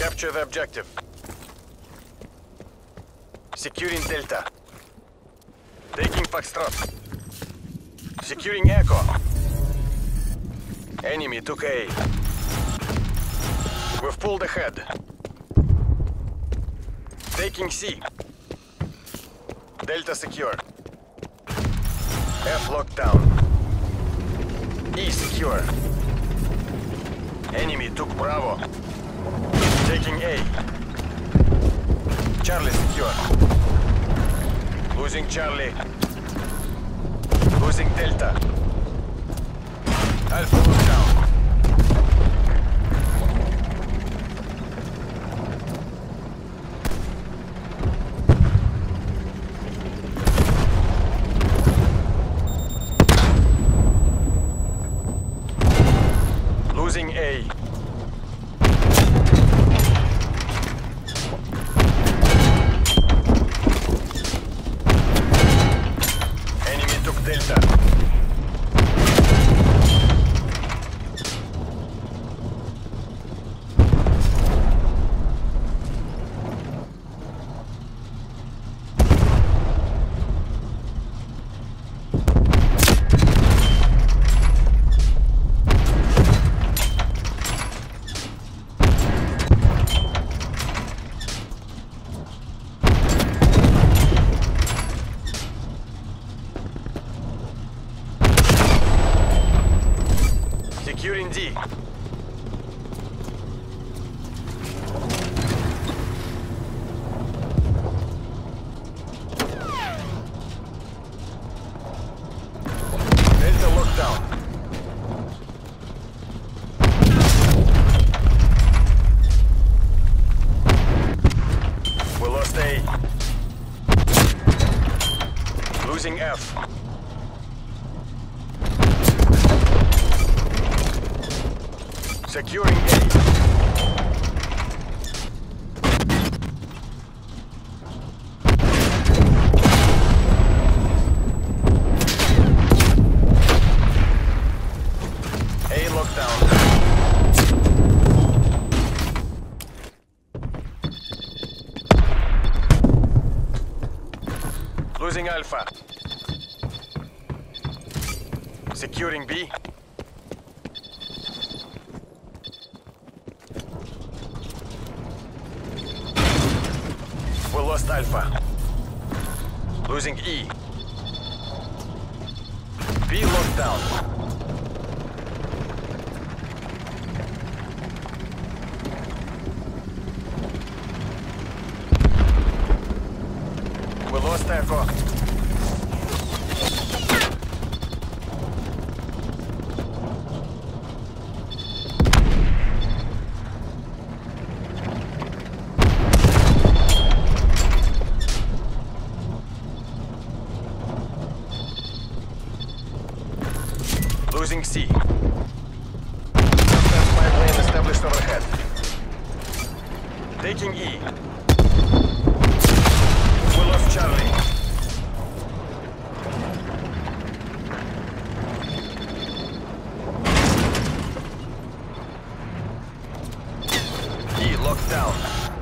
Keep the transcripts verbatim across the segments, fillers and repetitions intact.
Capture the objective. Securing Delta. Taking Foxtrot. Securing Echo. Enemy took A. We've pulled ahead. Taking C. Delta secure. F locked down. E secure. Enemy took Bravo. Taking A. Charlie secure. Losing Charlie. Losing Delta. Alpha locked down. Losing A. Enemy took Delta. Securing D. Delta locked down. We lost A. Losing F. Securing A. A locked down. Losing Alpha. Securing B. We lost Alpha. Losing E. B locked down. We lost Echo. Losing C. Spy plane established overhead. Taking E. We lost Charlie. E locked down.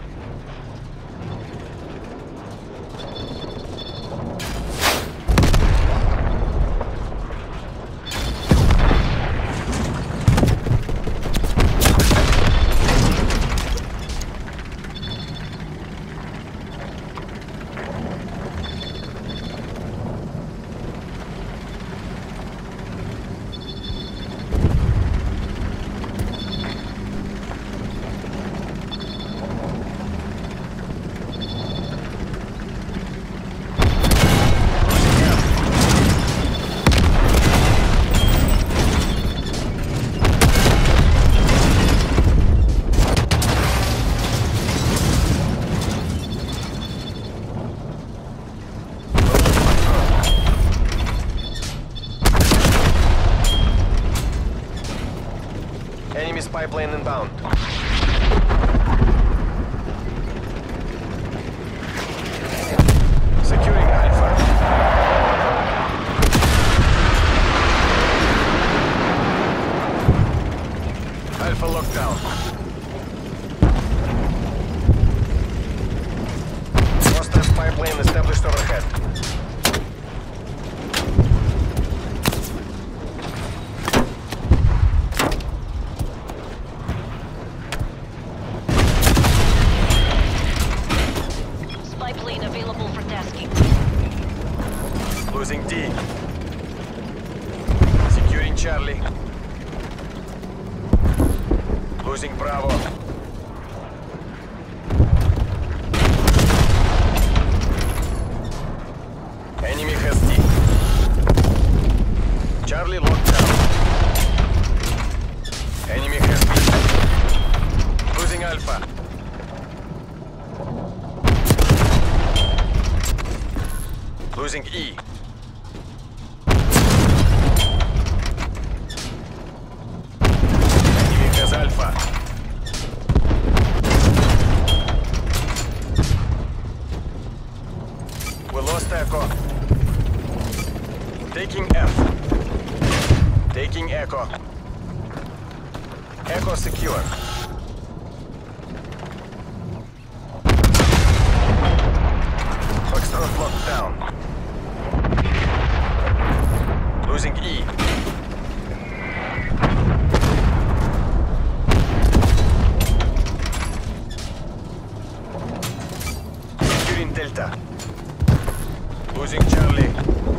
Enemy spy plane inbound. Securing Alpha. Alpha locked down. Losing Bravo. Enemy has D. Charlie locked down. Enemy has B. Losing Alpha. Losing E. Enemy has Alpha. We lost Echo. Taking F. Taking Echo. Echo secure. Foxtrot locked down. Losing E. Securing Delta. Losing Charlie.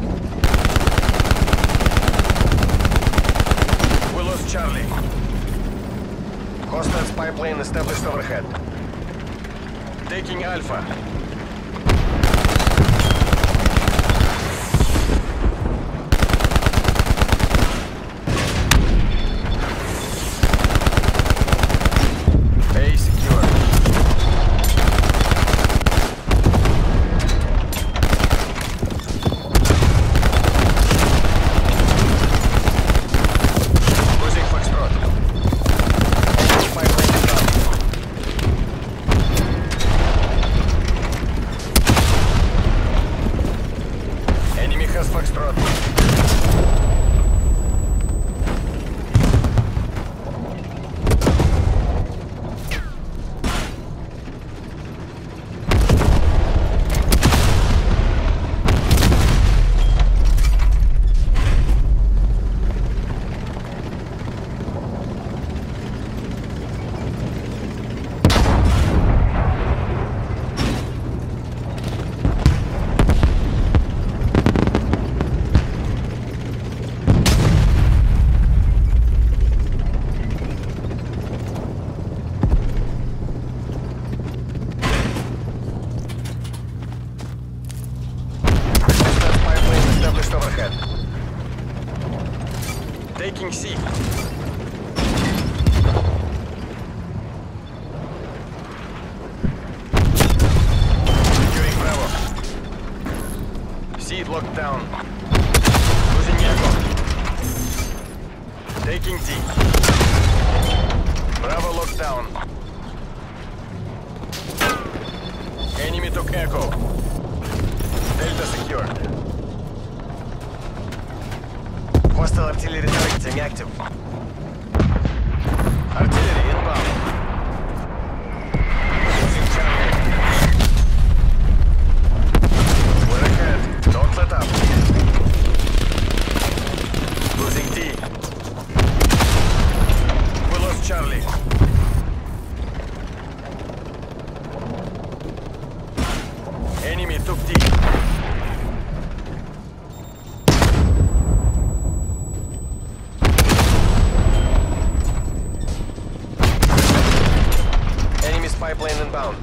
We lost Charlie. Hostile spy plane established overhead. Taking Alpha. A secure. Losing Foxtrot. Spy plane is down. Enemy has Foxtrot. Overhead. Taking C. Securing Bravo. C locked down. Losing Echo. Taking D. Bravo locked down. Enemy took Echo. Delta secured. Hostile artillery targeting active. Artillery inbound. Losing Charlie. We're ahead. Don't let up. Losing D. We lost Charlie. Enemy took D. Spy plane inbound.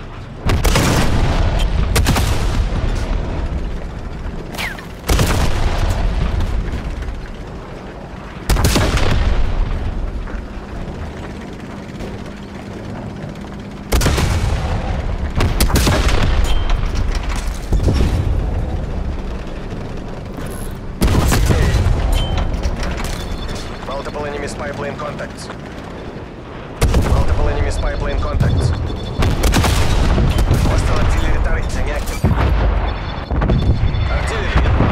Multiple enemy spy plane contacts. Multiple enemy spy plane contacts. Hostile artillery targeting active. Artillery inbound.